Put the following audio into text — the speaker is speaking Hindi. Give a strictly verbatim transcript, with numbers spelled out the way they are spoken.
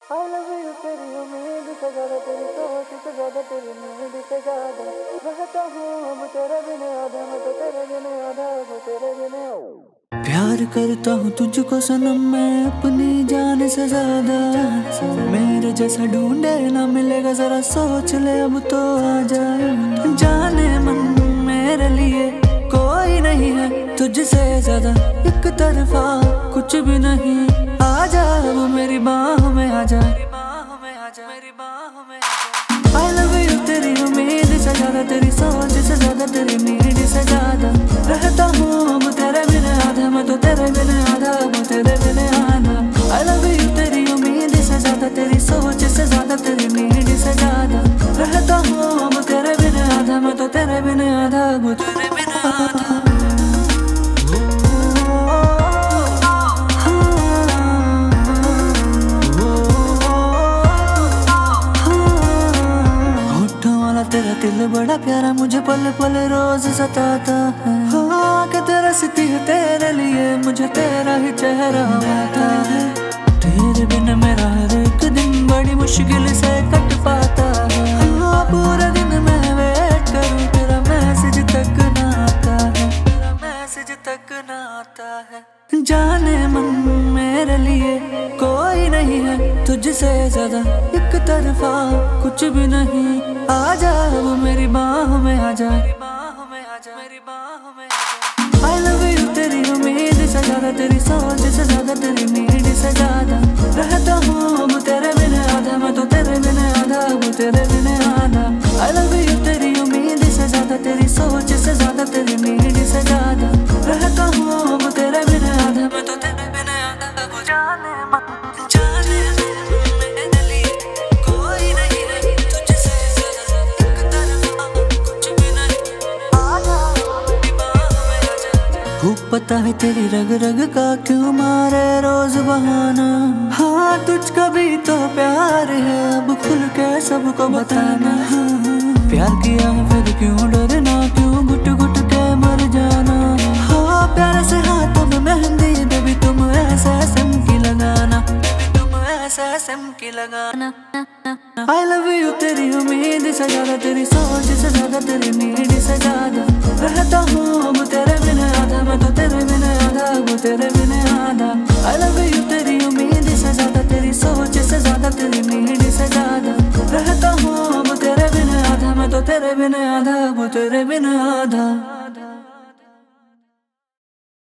I love you तेरी उम्मीद से ज्यादा, तेरी सोच से ज्यादा, तेरी नींद से ज्यादा रहता हूँ अब तेरे बिना आधा, मैं तो तेरे बिना आधा, वो तेरे बिना। प्यार करता हूँ तुझको सनम, मैं अपनी जान से ज्यादा। मेरे जैसा ढूंढे ना मिलेगा, जरा सोच ले अब तो आ जाए। जाने मन मेरे लिए कोई नहीं है तुझसे ज्यादा, एक तरफा कुछ भी नहीं। आजा अब मेरी बाहों में आजा, मेरी बाहों में आजा। I love you तेरी उम्मीद से ज्यादा, तेरी सोच से ज्यादा, तेरी नीड से ज्यादा रहता हूँ अब तेरे बिना आधा, मैं तो तेरे बिना आधा, वो तेरे बिना आधा। I love you तेरी उम्मीद से ज्यादा, तेरी सोच से ज्यादा, तेरी नीड से ज्यादा रहता हूँ अब तेरे बिना आधा, मैं तो तेरे बिना आधा, वो तेरे बिना आधा। तेरा दिल बड़ा प्यारा, मुझे पल पल रोज सताता है। हाँ कि तरसती है तेरे लिए, मुझे तेरा ही चेहरा आता है। तेरे बिन मेरा हर एक दिन बड़ी मुश्किल से कट पाता है। हाँ पूरा दिन मैं वेट करूँ, तेरा मैसेज तक ना आता है, तेरा मैसेज तक ना आता है। जाने मन मेरे लिए कोई नहीं है तुझसे ज्यादा, एक तरफा कुछ भी नहीं। आजा अब मेरी बाहों में आजा, मेरी बाहों में आजा, मेरी बाहों में आजा। I love you तेरी उम्मीद से ज्यादा, तेरी सोच से ज्यादा, तेरी नीड से ज्यादा रहता हूँ अब तेरे बिना आधा, मैं तो तेरे बिना आधा, वो तेरे बिना आधा। I love you तेरी उम्मीद से ज्यादा, तेरी सोच से ज्यादा, तेरी नीड से ज्यादा रहता हूँ अब तेरे बिना आधा, मैं तो तेरे बिना आधा, वो जाने मन जाने मेरे लिए कोई नहीं है तुझसे ज्यादा, एक तरफा कुछ भी नहीं। आजा मेरी बाहों में आजा। खूब पता है तेरी रग रग का क्यों मारे रोज बहाना। हाँ तुझका भी तो प्यार है, अब खुल के सबको बताना। प्यार किया है फिर क्यों डरना, क्यों घुट घुट के मर जाना। हाँ प्यार से हाथों में मेहंदी, बेबी तुम ऐसे सिमकी लगाना, बेबी तुम ऐसे सिमकी लगाना। I love you तेरी उम्मीद से ज्यादा, तेरी सोच से ज्यादा, तेरी नीड से ज्यादा रहता हूँ अब तेरे बिना आधा, मैं तो तेरे बिना आधा, वो तेरे बिना आधा। I love you